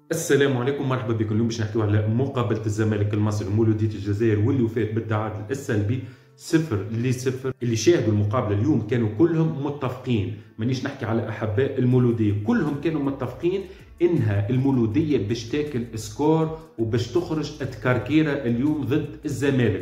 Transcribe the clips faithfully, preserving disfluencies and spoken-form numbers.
السلام عليكم، مرحبا بكم. اليوم باش نحكيو على مقابلة الزمالك المصري ومولودية الجزائر واللي وفات بالتعادل السلبي صفر لصفر. اللي شاهدوا المقابلة اليوم كانوا كلهم متفقين، مانيش نحكي على أحباء المولودية، كلهم كانوا متفقين إنها المولودية باش تاكل سكور وباش تخرج تكركيرة اليوم ضد الزمالك.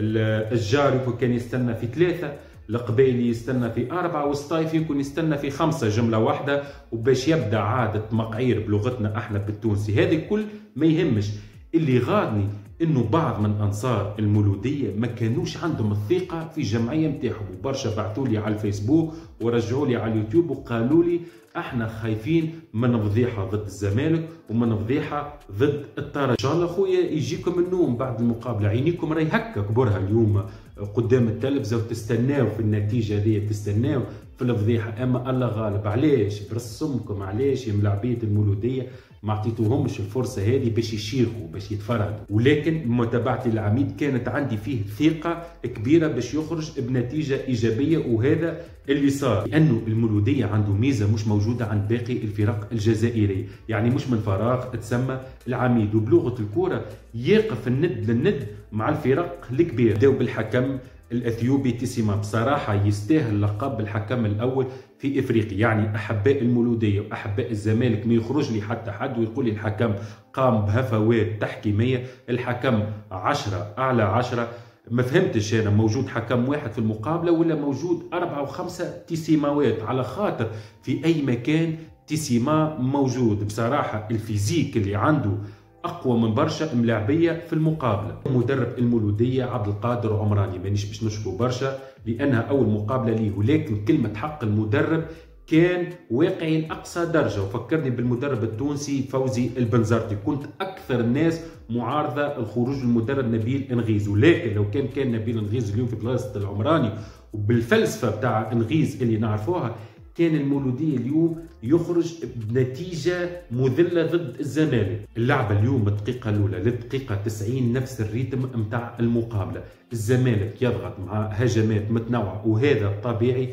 الجاري كان يستنى في ثلاثة، القبيلي يستنى في أربعة، والصيفي يكون يستنى في خمسة، جملة واحدة، وباش يبدأ عادة مقعير بلغتنا احنا بالتونسي. هذا الكل ما يهمش. اللي غادني انه بعض من انصار المولوديه ما كانوش عندهم الثقه في الجمعيه نتاعهم، وبرشا بعثوا لي على الفيسبوك ورجعوا لي على اليوتيوب وقالوا لي احنا خايفين من فضيحه ضد الزمالك ومن فضيحه ضد الترجي. ان شاء الله خويا يجيكم النوم بعد المقابله، عينيكم راهي هكا كبرها اليوم قدام التلفزه وتستناو في النتيجه هذه، تستناو في الفضيحه. اما الله غالب. علاش برسمكم؟ علاش يا ملاعبيه المولوديه ما عطيتوهمش الفرصه هذه باش يشيخوا باش يتفرهدوا؟ ولكن متابعتي العميد كانت عندي فيه ثقه كبيره باش يخرج بنتيجه ايجابيه، وهذا اللي صار. لانه المولوديه عنده ميزه مش موجوده عند باقي الفرق الجزائريه، يعني مش من فراغ تسمى العميد، وبلغه الكوره يقف الند للند مع الفرق الكبيره. بداو بالحكم الاثيوبي تيسيما، بصراحه يستاهل لقب الحكم الاول في افريقيا. يعني احباء المولوديه واحباء الزمالك ما يخرج لي حتى حد ويقول لي الحكم قام بهفوات تحكيميه، الحكم عشرة اعلى عشرة. ما فهمتش انا موجود حكم واحد في المقابله ولا موجود اربعه وخمسه تيسيماوات، على خاطر في اي مكان تيسيما موجود. بصراحه الفيزيك اللي عنده اقوى من برشا ملاعبيه في المقابله. مدرب المولوديه عبد القادر عمراني مانيش باش نشكره برشا لانها اول مقابله ليه، ولكن كلمه حق المدرب كان واقعي لاقصى درجه، وفكرني بالمدرب التونسي فوزي البنزرتي. كنت اكثر الناس معارضه لخروج المدرب نبيل انغيز، ولكن لو كان كان نبيل انغيز اليوم في بلاصه العمراني وبالفلسفه بتاع انغيز اللي نعرفوها، كان المولودية اليوم يخرج بنتيجة مذلة ضد الزمالك. اللعبة اليوم الدقيقة الأولى للدقيقة تسعين نفس الريتم متاع المقابلة، الزمالك يضغط مع هجمات متنوعة وهذا طبيعي.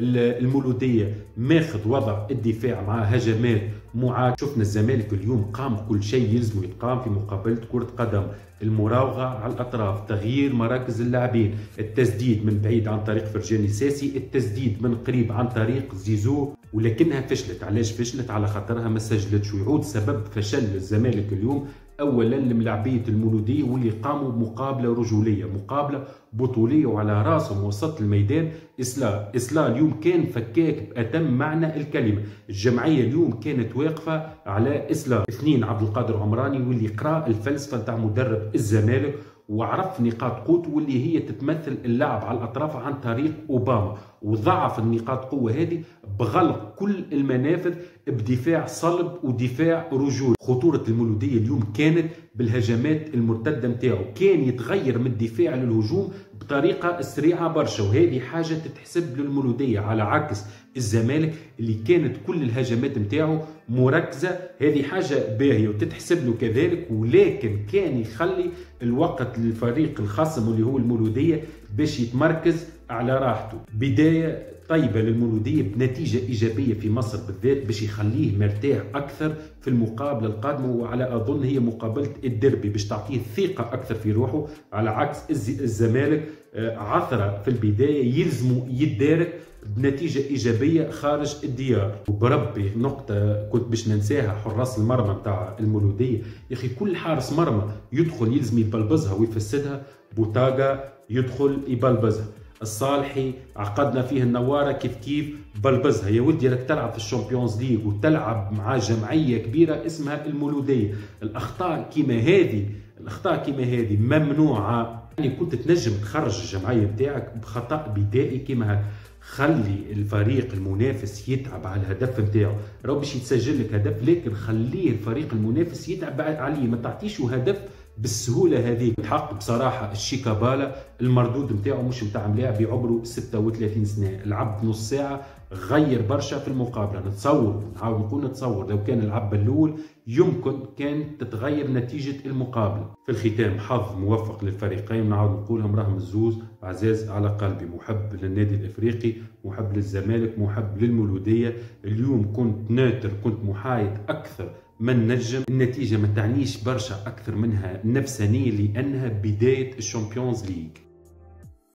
المولودية ماخذ وضع الدفاع مع هجمات معاك. شفنا الزمالك اليوم قام كل شيء يلزم يتقام في مقابلة كرة قدم، المراوغة على الأطراف، تغيير مراكز اللاعبين، التسديد من بعيد عن طريق فرجاني ساسي، التسديد من قريب عن طريق زيزو، ولكنها فشلت. علاش فشلت؟ على خاطرها ما سجلتش. ويعود سبب فشل الزمالك اليوم اولا لملاعبيه المولوديه واللي قاموا بمقابله رجوليه، مقابله بطوليه، وعلى راسهم وسط الميدان اسلا. اسلا اليوم كان فكاك باتم معنى الكلمه. الجمعيه اليوم كانت واقفه على اسلا. اثنين عبد القادر عمراني واللي قرا الفلسفه نتاع مدرب الزمالك وعرف نقاط قوته واللي هي تتمثل اللعب على الاطراف عن طريق اوباما، وضعف النقاط قوه هذه بغلق كل المنافذ بدفاع صلب ودفاع رجول. خطوره المولوديه اليوم كانت بالهجمات المرتده نتاعو، كان يتغير من الدفاع للهجوم بطريقه سريعه برشا، وهذه حاجه تتحسب للمولوديه على عكس الزمالك اللي كانت كل الهجمات نتاعو مركزه. هذه حاجه باهيه وتتحسب له كذلك، ولكن كان يخلي الوقت للفريق الخصم اللي هو المولوديه باش يتمركز على راحته. بدايه طيبه للمولوديه بنتيجه ايجابيه في مصر بالذات باش يخليه مرتاح اكثر في المقابله القادمه، وعلى اظن هي مقابله الدربي باش تعطيه ثقه اكثر في روحه، على عكس الزمالك عثره في البدايه يلزموا يتدارك بنتيجه ايجابيه خارج الديار. وبربي نقطه كنت باش ننساها، حراس المرمى نتاع المولوديه يا اخي، كل حارس مرمى يدخل يلزم يبلبزها ويفسدها. بوتاغا يدخل يبلبزها، الصالحي عقدنا فيه النواره كيف كيف بلبزها. يا ودي راك تلعب في الشامبيونز ليج وتلعب مع جمعيه كبيره اسمها المولوديه. الاخطاء كيما هذه الاخطاء كيما هذه ممنوعه. يعني كنت تنجم تخرج الجمعيه نتاعك بخطا بدائي كيما هذا. خلي الفريق المنافس يتعب على الهدف نتاعو، راهو باش يتسجل لك هدف، لكن خليه الفريق المنافس يتعب عليه، ما تعطيشو هدف بالسهوله هذه. الحق بصراحه الشيكابالا المردود نتاعو مش نتاع ملاعب يعمروا ستة وثلاثين سنه، لعب نص ساعه غير برشا في المقابله. نتصور نعاود نقول نتصور لو كان العب الاول يمكن كان تتغير نتيجه المقابله. في الختام حظ موفق للفريقين، نعاود نقولهم راهم الزوز عزاز على قلبي. محب للنادي الافريقي، محب للزمالك، محب للمولوديه. اليوم كنت ناتر، كنت محايد اكثر ما نجم. النتيجة ما تعنيش برشا أكثر منها نفسانية لأنها بداية الشامبيونز ليج.